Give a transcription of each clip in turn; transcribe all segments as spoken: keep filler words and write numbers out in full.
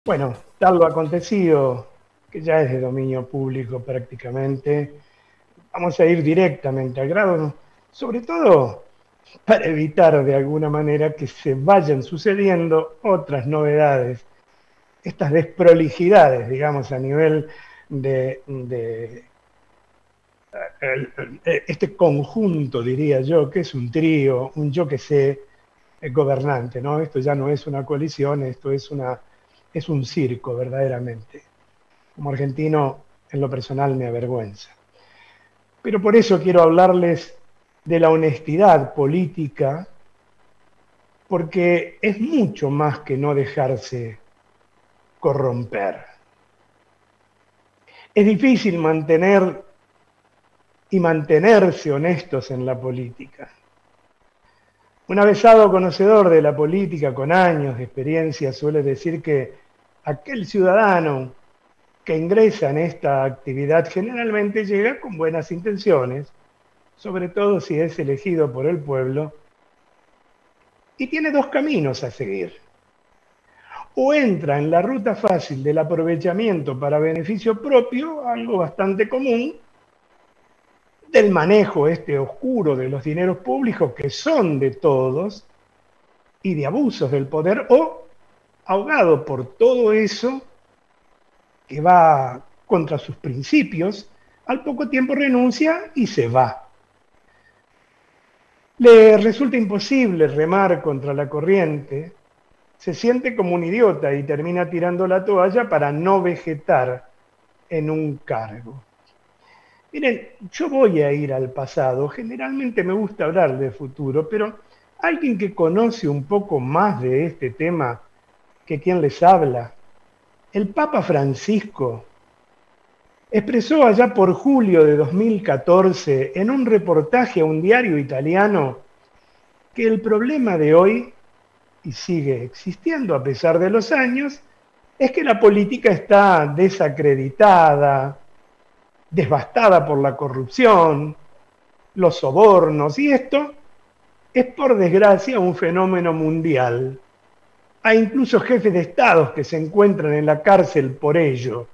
Bueno, tal lo acontecido, que ya es de dominio público prácticamente, vamos a ir directamente al grano, sobre todo para evitar de alguna manera que se vayan sucediendo otras novedades, estas desprolijidades, digamos, a nivel de, de el- el- este conjunto, diría yo, que es un trío, un yo que sé, eh, gobernante, ¿no? Esto ya no es una coalición, esto es una, es un circo, verdaderamente. Como argentino, en lo personal me avergüenza. Pero por eso quiero hablarles de la honestidad política, porque es mucho más que no dejarse corromper. Es difícil mantener y mantenerse honestos en la política. Un avesado conocedor de la política con años de experiencia suele decir que aquel ciudadano que ingresa en esta actividad generalmente llega con buenas intenciones, sobre todo si es elegido por el pueblo, y tiene dos caminos a seguir. O entra en la ruta fácil del aprovechamiento para beneficio propio, algo bastante común, del manejo este oscuro de los dineros públicos que son de todos y de abusos del poder, o ahogado por todo eso que va contra sus principios, al poco tiempo renuncia y se va. Le resulta imposible remar contra la corriente, se siente como un idiota y termina tirando la toalla para no vegetar en un cargo. Miren, yo voy a ir al pasado, generalmente me gusta hablar de futuro, pero alguien que conoce un poco más de este tema que quien les habla, el Papa Francisco, expresó allá por julio de dos mil catorce en un reportaje a un diario italiano que el problema de hoy, y sigue existiendo a pesar de los años, es que la política está desacreditada, devastada por la corrupción, los sobornos, y esto es por desgracia un fenómeno mundial. Hay incluso jefes de estados que se encuentran en la cárcel por ello.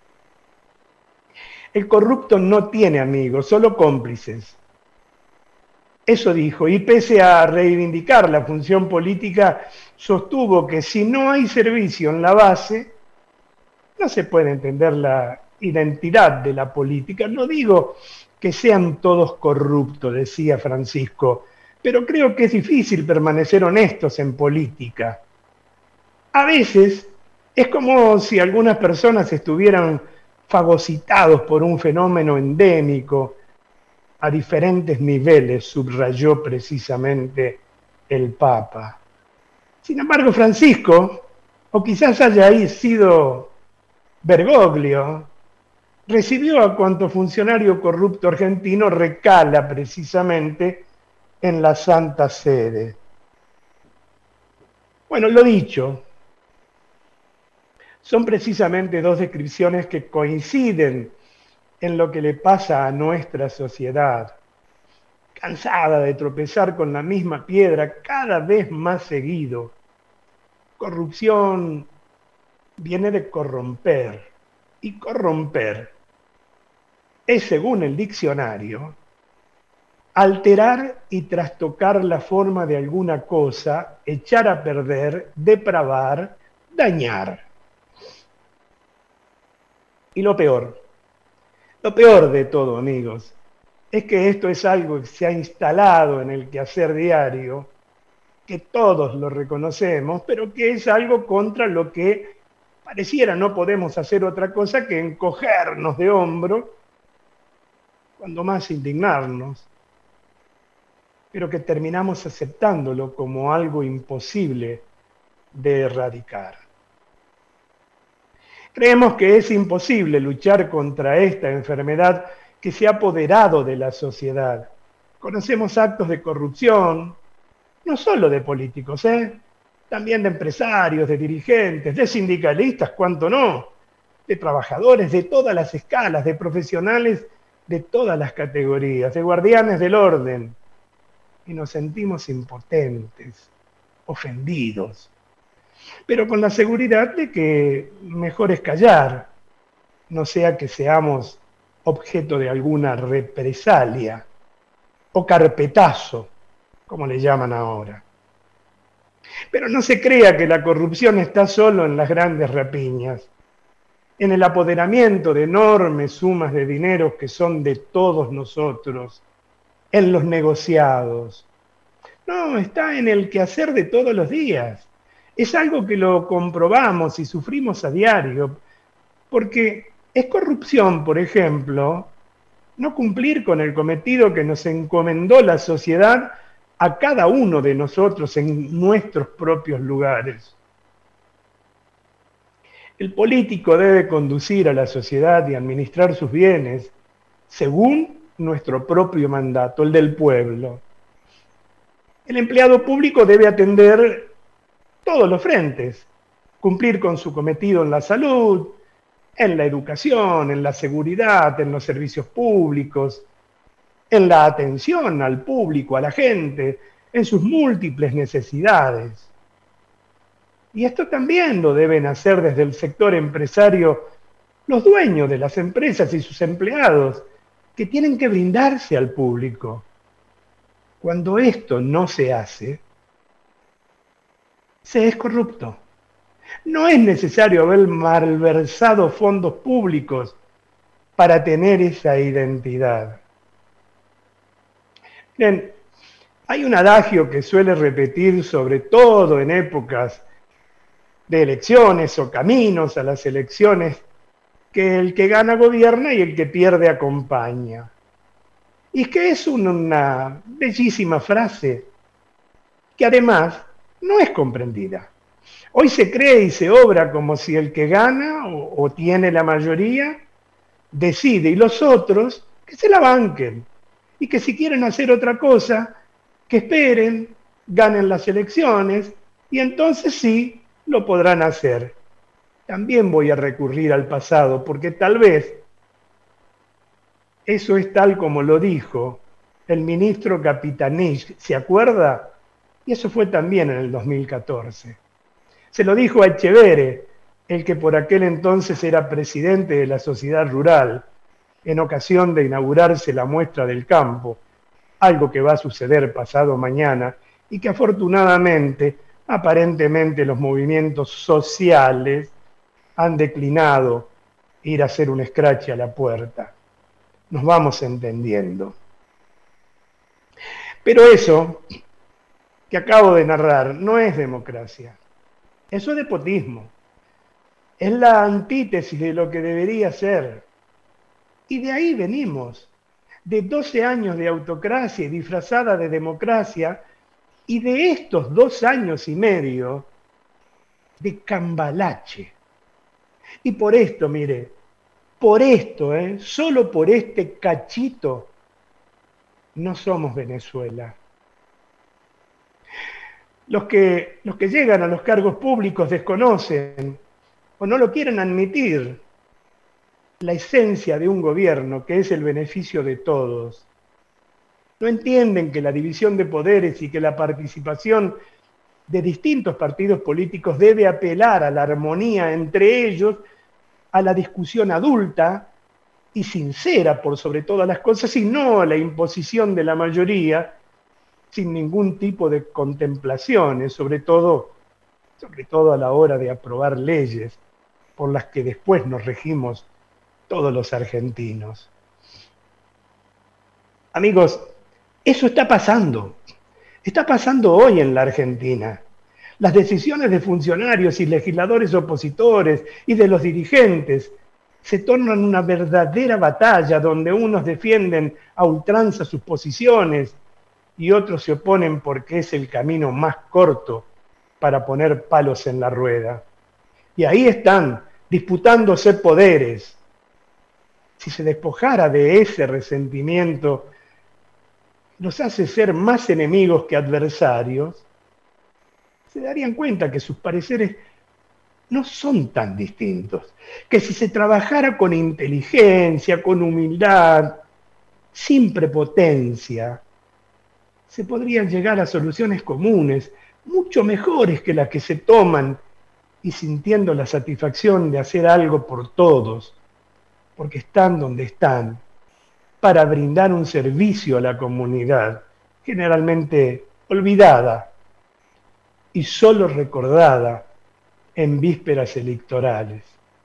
El corrupto no tiene amigos, solo cómplices. Eso dijo, y pese a reivindicar la función política, sostuvo que si no hay servicio en la base, no se puede entender la identidad de la política. No digo que sean todos corruptos, decía Francisco, pero creo que es difícil permanecer honestos en política. A veces es como si algunas personas estuvieran fagocitados por un fenómeno endémico a diferentes niveles, subrayó precisamente el Papa. Sin embargo, Francisco, o quizás haya sido Bergoglio, recibió a cuanto funcionario corrupto argentino recala precisamente en la Santa Sede. Bueno, lo dicho, son precisamente dos descripciones que coinciden en lo que le pasa a nuestra sociedad, cansada de tropezar con la misma piedra cada vez más seguido. Corrupción viene de corromper, y corromper es, según el diccionario, alterar y trastocar la forma de alguna cosa, echar a perder, depravar, dañar. Y lo peor, lo peor de todo, amigos, es que esto es algo que se ha instalado en el quehacer diario, que todos lo reconocemos, pero que es algo contra lo que pareciera no podemos hacer otra cosa que encogernos de hombro, cuando más indignarnos, pero que terminamos aceptándolo como algo imposible de erradicar. Creemos que es imposible luchar contra esta enfermedad que se ha apoderado de la sociedad. Conocemos actos de corrupción, no solo de políticos, ¿eh? También de empresarios, de dirigentes, de sindicalistas, cuánto no, de trabajadores de todas las escalas, de profesionales de todas las categorías, de guardianes del orden. Y nos sentimos impotentes, ofendidos. pero con la seguridad de que mejor es callar, no sea que seamos objeto de alguna represalia o carpetazo, como le llaman ahora. Pero no se crea que la corrupción está solo en las grandes rapiñas, en el apoderamiento de enormes sumas de dinero que son de todos nosotros, en los negociados. No, está en el quehacer de todos los días. Es algo que lo comprobamos y sufrimos a diario, porque es corrupción, por ejemplo, no cumplir con el cometido que nos encomendó la sociedad a cada uno de nosotros en nuestros propios lugares. El político debe conducir a la sociedad y administrar sus bienes según nuestro propio mandato, el del pueblo. El empleado público debe atender todos los frentes, cumplir con su cometido en la salud, en la educación, en la seguridad, en los servicios públicos, en la atención al público, a la gente, en sus múltiples necesidades. Y esto también lo deben hacer desde el sector empresario los dueños de las empresas y sus empleados, que tienen que brindarse al público. Cuando esto no se hace, se es corrupto. No es necesario haber malversado fondos públicos para tener esa identidad. Bien, hay un adagio que suele repetir sobre todo en épocas de elecciones o caminos a las elecciones, que el que gana gobierna y el que pierde acompaña. Y es que es una bellísima frase que además no es comprendida. Hoy se cree y se obra como si el que gana o, o tiene la mayoría decide y los otros que se la banquen y que si quieren hacer otra cosa, que esperen, ganen las elecciones y entonces sí lo podrán hacer. También voy a recurrir al pasado porque tal vez eso es tal como lo dijo el ministro Capitanich, ¿se acuerda? Y eso fue también en el dos mil catorce. Se lo dijo a Echeverre, el que por aquel entonces era presidente de la Sociedad Rural, en ocasión de inaugurarse la muestra del campo, algo que va a suceder pasado mañana y que afortunadamente, aparentemente los movimientos sociales han declinado ir a hacer un escrache a la puerta. Nos vamos entendiendo. Pero eso que acabo de narrar no es democracia. Eso es despotismo. Es la antítesis de lo que debería ser. Y de ahí venimos, de doce años de autocracia disfrazada de democracia y de estos dos años y medio de cambalache. Y por esto, mire, por esto, ¿eh? solo por este cachito, no somos Venezuela. Los que, los que llegan a los cargos públicos desconocen o no lo quieren admitir la esencia de un gobierno que es el beneficio de todos. No entienden que la división de poderes y que la participación de distintos partidos políticos debe apelar a la armonía entre ellos, a la discusión adulta y sincera por sobre todas las cosas, y no a la imposición de la mayoría sin ningún tipo de contemplaciones, sobre todo, sobre todo a la hora de aprobar leyes por las que después nos regimos todos los argentinos. Amigos, eso está pasando. Está pasando hoy en la Argentina. Las decisiones de funcionarios y legisladores opositores y de los dirigentes se tornan una verdadera batalla donde unos defienden a ultranza sus posiciones y otros se oponen porque es el camino más corto para poner palos en la rueda. Y ahí están, disputándose poderes. Si se despojara de ese resentimiento, nos hace ser más enemigos que adversarios, se darían cuenta que sus pareceres no son tan distintos, que si se trabajara con inteligencia, con humildad, sin prepotencia, se podrían llegar a soluciones comunes, mucho mejores que las que se toman y sintiendo la satisfacción de hacer algo por todos, porque están donde están, para brindar un servicio a la comunidad, generalmente olvidada y solo recordada en vísperas electorales.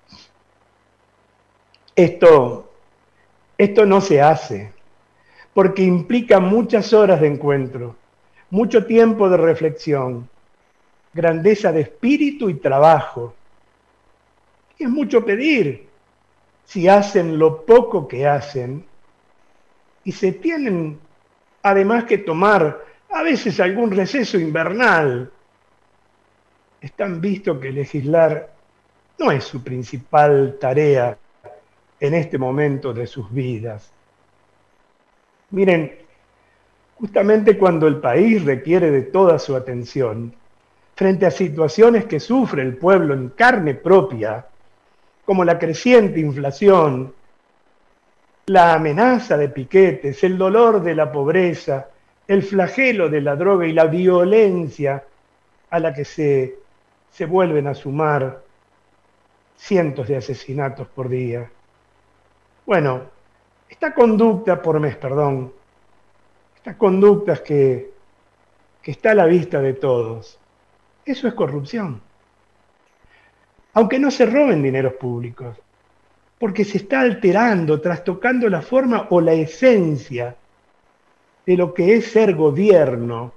Esto, esto no se hace, porque implica muchas horas de encuentro, mucho tiempo de reflexión, grandeza de espíritu y trabajo. Y es mucho pedir si hacen lo poco que hacen y se tienen además que tomar a veces algún receso invernal. Están visto que legislar no es su principal tarea en este momento de sus vidas. Miren, justamente cuando el país requiere de toda su atención, frente a situaciones que sufre el pueblo en carne propia, como la creciente inflación, la amenaza de piquetes, el dolor de la pobreza, el flagelo de la droga y la violencia a la que se, se vuelven a sumar cientos de asesinatos por día. Bueno, esta conducta, por mes, perdón, estas conductas que, que está a la vista de todos, eso es corrupción. Aunque no se roben dineros públicos, porque se está alterando, trastocando la forma o la esencia de lo que es ser gobierno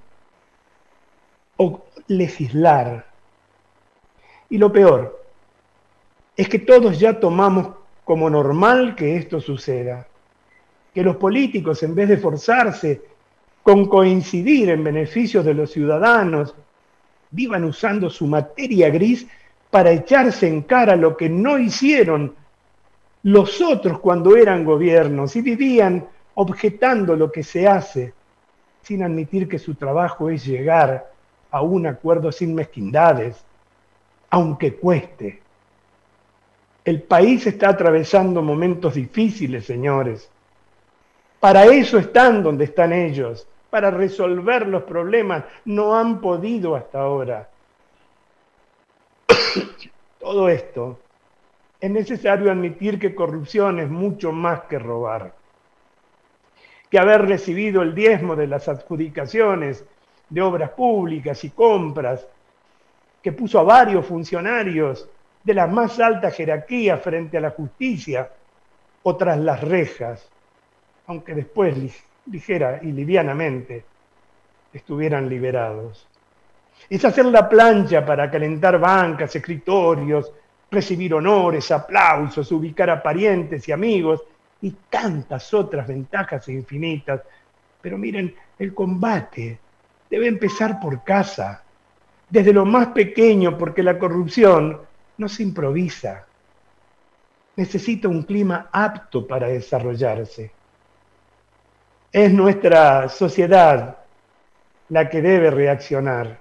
o legislar. Y lo peor es que todos ya tomamos como normal que esto suceda, que los políticos, en vez de esforzarse con coincidir en beneficios de los ciudadanos, vivan usando su materia gris para echarse en cara lo que no hicieron los otros cuando eran gobiernos y vivían objetando lo que se hace, sin admitir que su trabajo es llegar a un acuerdo sin mezquindades, aunque cueste. El país está atravesando momentos difíciles, señores. Para eso están donde están ellos, para resolver los problemas. No han podido hasta ahora. Todo esto, es necesario admitir que corrupción es mucho más que robar, que haber recibido el diezmo de las adjudicaciones de obras públicas y compras, que puso a varios funcionarios de la más alta jerarquía frente a la justicia o tras las rejas, aunque después ligera y livianamente estuvieran liberados. Es hacer la plancha para calentar bancas, escritorios, recibir honores, aplausos, ubicar a parientes y amigos y tantas otras ventajas infinitas. Pero miren, el combate debe empezar por casa, desde lo más pequeño, porque la corrupción no se improvisa. Necesita un clima apto para desarrollarse. Es nuestra sociedad la que debe reaccionar.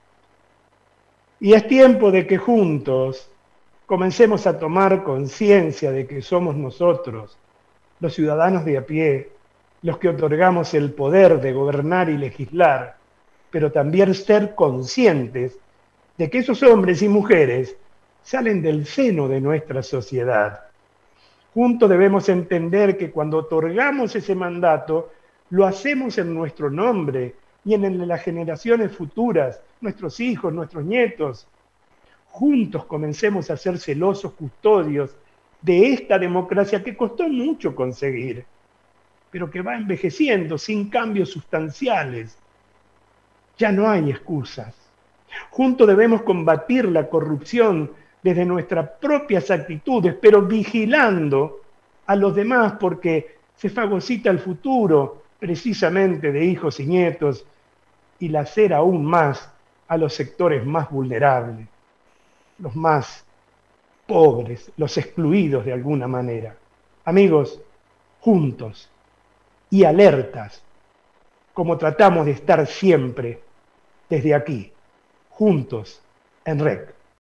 Y es tiempo de que juntos comencemos a tomar conciencia de que somos nosotros, los ciudadanos de a pie, los que otorgamos el poder de gobernar y legislar, pero también ser conscientes de que esos hombres y mujeres salen del seno de nuestra sociedad. Juntos debemos entender que cuando otorgamos ese mandato, lo hacemos en nuestro nombre y en el de las generaciones futuras, nuestros hijos, nuestros nietos. Juntos comencemos a ser celosos custodios de esta democracia que costó mucho conseguir, pero que va envejeciendo sin cambios sustanciales. Ya no hay excusas. Juntos debemos combatir la corrupción desde nuestras propias actitudes, pero vigilando a los demás porque se fagocita el futuro precisamente de hijos y nietos y lacer aún más a los sectores más vulnerables, los más pobres, los excluidos de alguna manera. Amigos, juntos y alertas, como tratamos de estar siempre desde aquí, juntos en R E C.